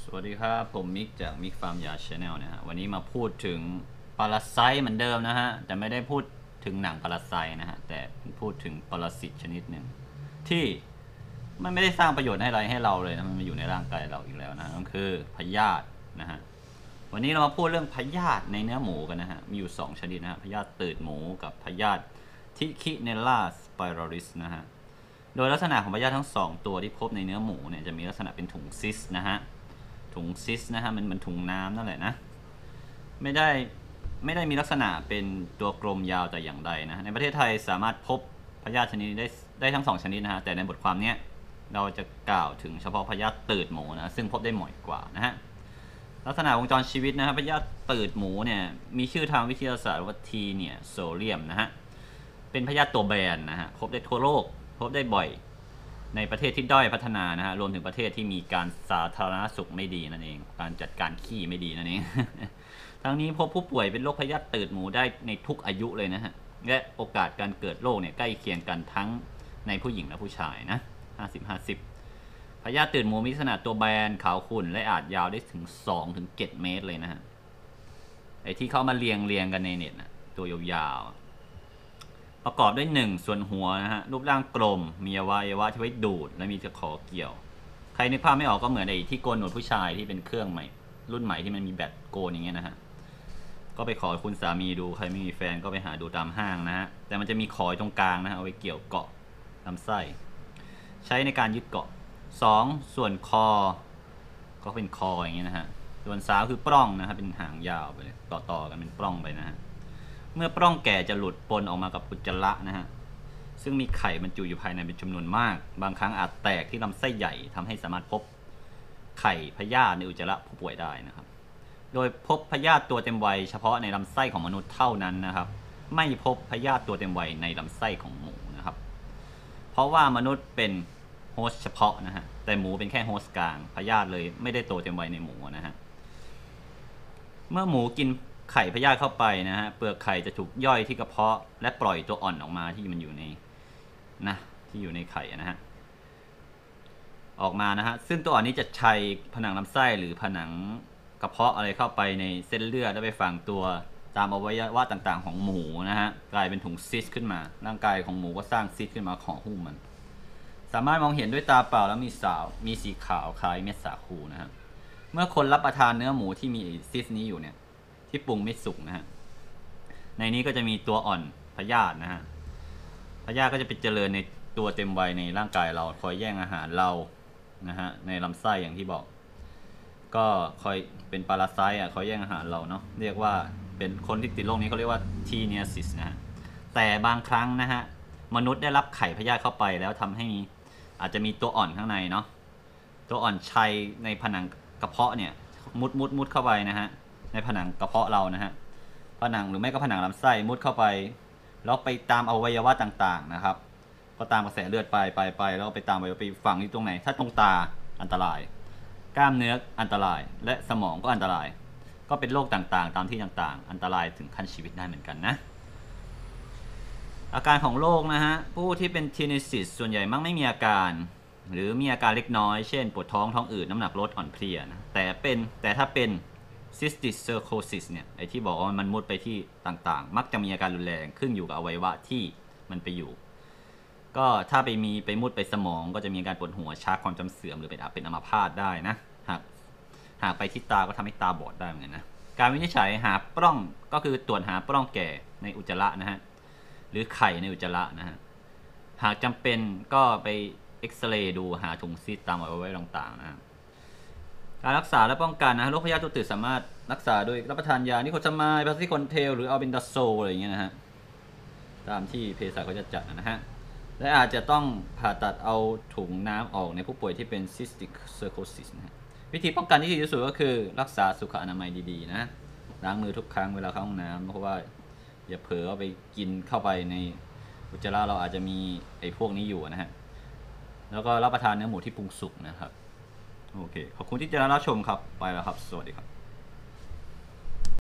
วัสดีครับผมมิกจากมิกฟาร์มยาชาแนลนะฮะวันนี้มาพูดถึงปรสิตเหมือนเดิมนะฮะแต่ไม่ได้พูดถึงหนังปรสิตนะฮะแต่พูดถึงปรสิตชนิดหนึ่งที่มันไม่ได้สร้างประโยชน์อะไรให้เราเลยนะมันมาอยู่ในร่างกายเราอีกแล้วนะนั่นคือพยาธินะฮะวันนี้เรามาพูดเรื่องพยาธิในเนื้อหมูกันนะฮะมีอยู่2ชนิดนะฮะพยาธิตืดหมูกับพยาธิทิคิเนล่าสไปรัลิสนะฮะโดยลักษณะของพยาธิทั้ง2ตัวที่พบในเนื้อหมูเนี่ยจะมีลักษณะเป็นถุงซิสนะฮะถุงซิสนะฮะมันเหมือนถุงน้ำนั่นแหละนะไม่ได้มีลักษณะเป็นตัวกลมยาวแต่อย่างใดนะในประเทศไทยสามารถพบพยาธิชนิดนี้ได้ทั้ง2ชนิดนะฮะแต่ในบทความนี้เราจะกล่าวถึงเฉพาะพยาธิตืดหมูนะซึ่งพบได้บ่อยกว่านะฮะลักษณะวงจรชีวิตนะครับพยาธิตืดหมูเนี่ยมีชื่อทางวิทยาศาสตร์ว่าทีเนี่ยโซเลียมนะฮะเป็นพยาธิตัวแบนนะฮะพบได้ทั่วโลกพบได้บ่อยในประเทศที่ด้อยพัฒนานะฮะรวมถึงประเทศที่มีการสาธารณสุขไม่ดีนั่นเองการจัดการขี้ไม่ดีนั่นเอง ทั้งนี้พบผู้ป่วยเป็นโรคพยาธิตืดหมูได้ในทุกอายุเลยนะฮะและโอกาสการเกิดโรคเนี่ยใกล้เคียงกันทั้งในผู้หญิงและผู้ชายนะ50-50พยาธิตืดหมูมีขนาดตัวแบนขาวขุ่นและอาจยาวได้ถึง2-7 เมตรเลยนะฮะไอ้ที่เขามาเรียงกันในเน็ตนะตัวยาวๆประกอบด้วย1ส่วนหัวนะฮะรูปร่างกลมมีอวัยวะที่ไว้ดูดและมีตะขอเกี่ยวใครนึกภาพไม่ออกก็เหมือนไอ้ที่โกนหนวดผู้ชายที่เป็นเครื่องใหม่รุ่นใหม่ที่มันมีแบตโกนอย่างเงี้ยนะฮะก็ไปขอคุณสามีดูใครไม่มีแฟนก็ไปหาดูตามห้างนะฮะแต่มันจะมีขอยตรงกลางนะฮะเอาไว้เกี่ยวเกาะลำไส้ใช้ในการยึดเกาะ2ส่วนคอก็เป็นคออย่างเงี้ยนะฮะส่วน3คือปล้องนะฮะเป็นหางยาวไปเลยต่อกันเป็นปล้องไปนะฮะเมื่อปล้องแก่จะหลุดปนออกมากับอุจจาระนะฮะซึ่งมีไข่บรรจุอยู่ภายในเป็นจำนวนมากบางครั้งอาจแตกที่ลำไส้ใหญ่ทำให้สามารถพบไข่พยาธิในอุจจาระผู้ป่วยได้นะครับโดยพบพยาธิตัวเต็มวัยเฉพาะในลำไส้ของมนุษย์เท่านั้นนะครับไม่พบพยาธิตัวเต็มวัยในลำไส้ของหมูนะครับเพราะว่ามนุษย์เป็นโฮสต์เฉพาะนะฮะแต่หมูเป็นแค่โฮสต์กลางพยาธิเลยไม่ได้โตเต็มวัยในหมูนะฮะเมื่อหมูกินไข่พยาธิเข้าไปนะฮะเปลือกไข่จะถูกย่อยที่กระเพาะและปล่อยตัวอ่อนออกมาที่มันอยู่ในที่อยู่ในไข่นะฮะออกมานะฮะซึ่งตัวอ่อนนี้จะชัยผนังลำไส้หรือผนังกระเพาะอะไรเข้าไปในเส้นเลือดแล้วไปฝังตัวตามอวัยวะต่างๆของหมูนะฮะกลายเป็นถุงซิสขึ้นมาร่างกายของหมูก็สร้างซิสขึ้นมาห่อหุ้มมันสามารถมองเห็นด้วยตาเปล่าแล้วมีสีขาวคล้ายเม็ดสาคูนะฮะเมื่อคนรับประทานเนื้อหมูที่มีซิสนี้อยู่เนี่ยที่ปรุงไม่สุกนะฮะในนี้ก็จะมีตัวอ่อนพยาธินะฮะพยาธิก็จะไปเจริญในตัวเต็มวัยในร่างกายเราคอยแย่งอาหารเรานะฮะในลำไส้อย่างที่บอกก็คอยเป็นปาราไซต์คอยแย่งอาหารเราเนาะเรียกว่าเป็นคนที่ติดโรคนี้เขาเรียกว่าทีเนียซิสนะฮะแต่บางครั้งนะฮะมนุษย์ได้รับไข่พยาธิเข้าไปแล้วทำให้อาจจะมีตัวอ่อนข้างในเนาะตัวอ่อนชัยในผนังกระเพาะเนี่ยมุดเข้าไปนะฮะในผนังกระเพาะเรานะฮะผนังหรือไม่ก็ผนังลำไส้มุดเข้าไปแล้วไปตามอวัยวะต่างๆนะครับก็ตามกระแสเลือดไปแล้วไปตามไปฝังอยู่ตรงไหนถ้าตรงตาอันตรายกล้ามเนื้ออันตรายและสมองก็อันตรายก็เป็นโรคต่างๆตามที่ต่างๆอันตรายถึงขั้นชีวิตได้เหมือนกันนะอาการของโรคนะฮะผู้ที่เป็นทีนิซิสส่วนใหญ่มักไม่มีอาการหรือมีอาการเล็กน้อยเช่นปวดท้องอืดน้ำหนักลดอ่อนเพลียนะแต่ถ้าเป็นซิสติกเซอร์โคซิสเนี่ยไอที่บอกว่ามันมุดไปที่ต่างๆมักจะมีอาการรุนแรงขึ้นอยู่กับอวัยวะที่มันไปอยู่ก็ถ้าไปมุดไปสมองก็จะมีการปวดหัวชักความจำเสื่อมหรือเป็นอัมพาตได้นะหากไปที่ตาก็ทำให้ตาบอดได้เหมือนกันนะการวินิจฉัยหาปล้องก็คือตรวจหาปล้องแก่ในอุจจาระนะฮะหรือไข่ในอุจจาระนะฮะหากจำเป็นก็ไปเอ็กซเรย์ดูหาถุงซีดตามอวัยวะต่างๆนะการรักษาและป้องกันนะโรคพยาธิตัวตืดสามารถรักษาโดยรับประทานยานิโคทามายพาซิคอนเทลหรืออัลเบนดาโซอะไรอย่างเงี้ยนะฮะตามที่เภสัชเขาจะจัดนะฮะและอาจจะต้องผ่าตัดเอาถุงน้ำออกในผู้ป่วยที่เป็นซิสติกเซอร์โคซิสนะฮะวิธีป้องกันที่ดีที่สุดก็คือรักษาสุขอนามัยดีๆนะล้างมือทุกครั้งเวลาเข้าห้องน้ำเพราะว่าอย่าเผลอเอาไปกินเข้าไปในอุจจาระเราอาจจะมีไอ้พวกนี้อยู่นะฮะแล้วก็รับประทานเนื้อหมูที่ปรุงสุกนะครับโอเคขอบคุณที่ติดตามรับชมครับไปแล้วครับสวัสดีครับ